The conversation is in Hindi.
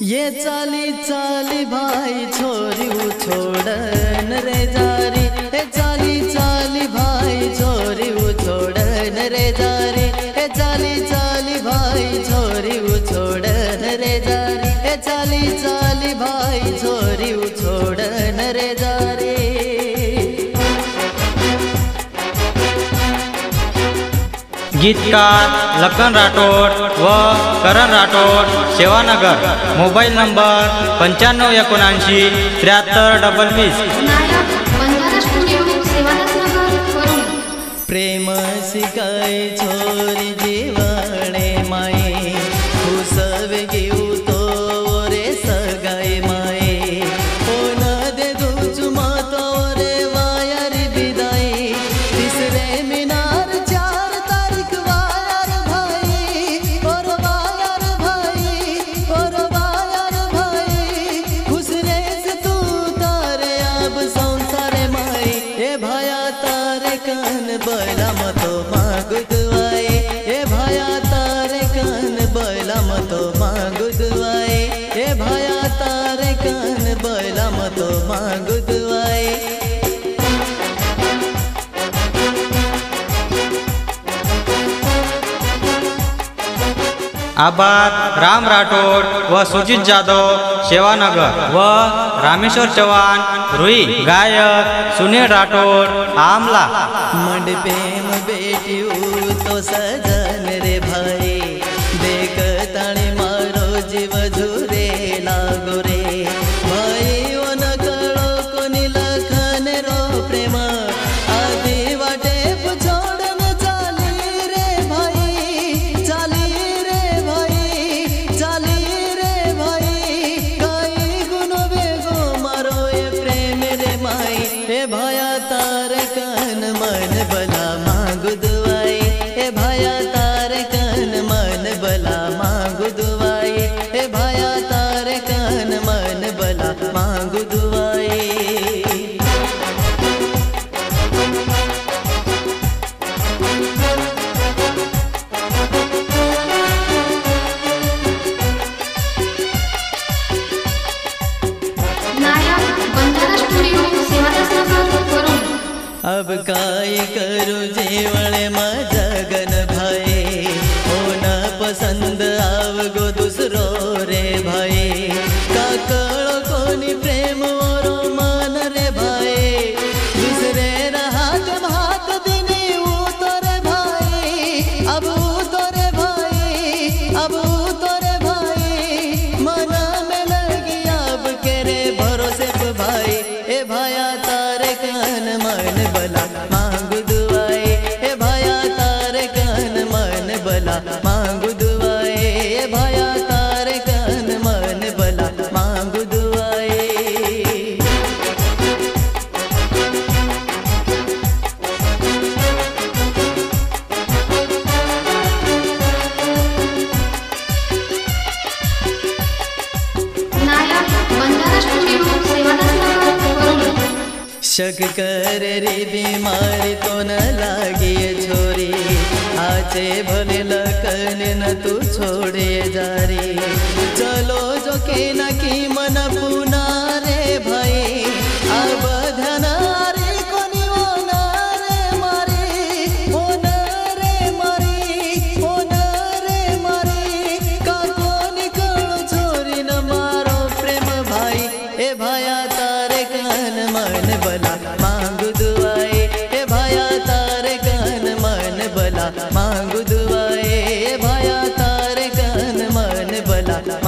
ये चाली चाली भाई छोरी उछोड़न रे जारी, ए चाली चाली भाई छोरी उछोड़न रे जारी, ए चाली चाली भाई छोरी उछोड़न रे जारी, ए चाली चाली भाई छोरी उछोड़न रे जारी। गीतकार लखन राठोड व करण राठोड, सेवानगर। Mobile number 9579 7320। प्रेम शिकाय छोरी जीवणे माये, खुसवे घेऊ तो रे सगाई माये, ओ न दे दूचु मातो रे वायर विदाई, तिसरे मिनार 4 तारीख वायर भाई, और वायर भाई, और वायर भाई, खुश रे से तू तारे अब संसारे माई, ए भाया तारे कान बैला मतो मांगु दुआई, ए भाया तारे कान बैला मतो मांगु दुआई, ए भाया तारे कान बैला मतो मांगु दुआई। आबाद राम राठोड व सुजित जाधव, सेवानगर व रामेश्वर चव्हाण रुई, गायक सुनील राठोड, आमला। मंडपे में बेटी तो सजन रे भाई, देख ताणी मारो जीव झुरे लागो रे भाई, ओ न कळो कोणी लखन रो प्रेम, आधी वाटे छोड़न चाली रे भाई, चाली रे भाई, चाली रे भाई, काई गुनो बेगो मारो ए प्रेम रे माई, ए भाया तारे कान मन बला मांगु दुआई, ए भाया तारे कान मन बला मांगु दुआई, ए भाया तारे कान मन बला मांगु दुआई। अब काय करू जेवणे जगन भाई, हो न पसंद आव गो दुसरो रे भाई, का कळो कोणी प्रेम ओरो मन रे भाई, दुसरे हाथ हाथ दिने उतरे भाई, अब उतरे भाई, अब उतरे भाई, मन में लगी अब के रे भरोसे भाई, ए भाया तारे कान मन बला मांगु दुआई, ए भाया तारे कान मन बला मांगु दुआई, ए भाया तारे कान मन बला मांगु दुआई। शक कर रे बीमारी तो न लागी छोरी, आचे भले लखन न तू छोड़े जारी, चलो जो के न की मन पुना रे भाई, अब धन रे कोनी ओ न रे मारी, ओ न रे मारी, ओ न रे मारी, का कोनी कळो छोरी न मारो प्रेम भाई, ए भाया तारे कान मन बला मांगु दुआई, ए भाया तारे कान मन बला मांगु दुआई, ए भाया तारे कान मन बला